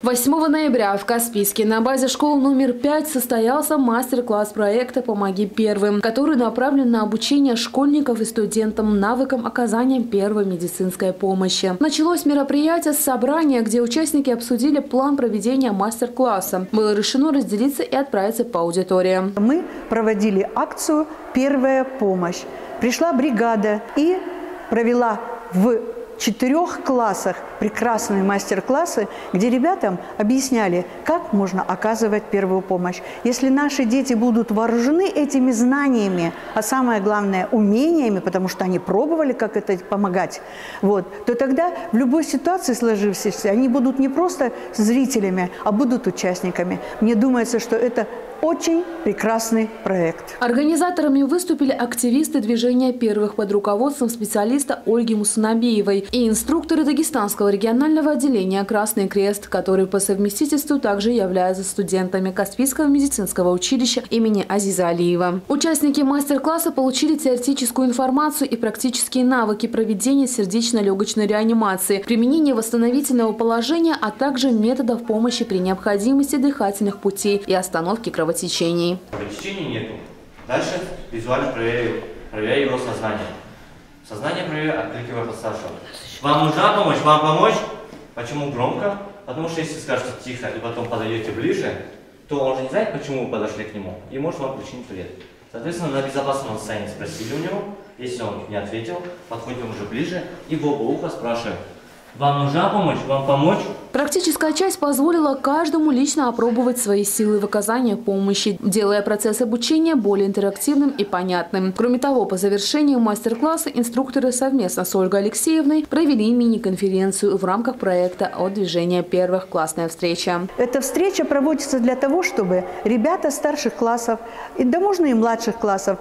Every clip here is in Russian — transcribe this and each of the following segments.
8 ноября в Каспийске на базе школы номер 5 состоялся мастер-класс проекта «Помоги первым», который направлен на обучение школьников и студентам навыкам оказания первой медицинской помощи. Началось мероприятие с собрания, где участники обсудили план проведения мастер-класса. Было решено разделиться и отправиться по аудиториям. Мы проводили акцию «Первая помощь». Пришла бригада и провела в 4 классах прекрасные мастер-классы, где ребятам объясняли, как можно оказывать первую помощь. Если наши дети будут вооружены этими знаниями, а самое главное умениями, потому что они пробовали, как это помогать, то тогда в любой ситуации сложившейся они будут не просто зрителями, а будут участниками. Мне думается, что это очень прекрасный проект. Организаторами выступили активисты движения первых под руководством специалиста Ольги Мусанабиевой и инструкторы Дагестанского регионального отделения «Красный крест», которые по совместительству также являются студентами Каспийского медицинского училища имени Азиза Алиева. Участники мастер-класса получили теоретическую информацию и практические навыки проведения сердечно-легочной реанимации, применения восстановительного положения, а также методов помощи при необходимости дыхательных путей и остановки кровотечений. Кровотечений нету. Дальше визуально проверяю его сознание. Сознание проверяю, откликиваю старшего. Вам нужна помощь? Вам помочь? Почему громко? Потому что если скажете тихо и потом подойдете ближе, то он же не знает, почему вы подошли к нему, и может вам причинить вред. Соответственно, на безопасном состоянии спросили у него, если он не ответил, подходим уже ближе и в оба уха спрашиваем: вам нужна помощь? Вам помочь? Практическая часть позволила каждому лично опробовать свои силы в оказании помощи, делая процесс обучения более интерактивным и понятным. Кроме того, по завершению мастер-класса инструкторы совместно с Ольгой Алексеевной провели мини-конференцию в рамках проекта от движения первых «Классная встреча». Эта встреча проводится для того, чтобы ребята старших классов, да можно и младших классов,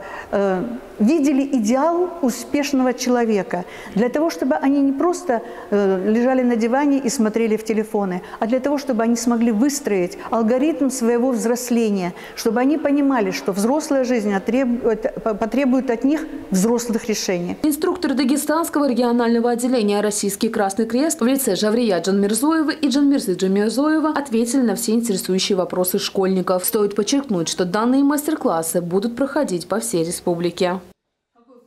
видели идеал успешного человека. Для того, чтобы они не просто лежали на диване и смотрели в телефоны, а для того, чтобы они смогли выстроить алгоритм своего взросления, чтобы они понимали, что взрослая жизнь потребует от них взрослых решений. Инструкторы Дагестанского регионального отделения «Российский Красный Крест» в лице Жаврия Джанмирзоева и Джанмирзы Джамирзоева ответили на все интересующие вопросы школьников. Стоит подчеркнуть, что данные мастер-классы будут проходить по всей республике.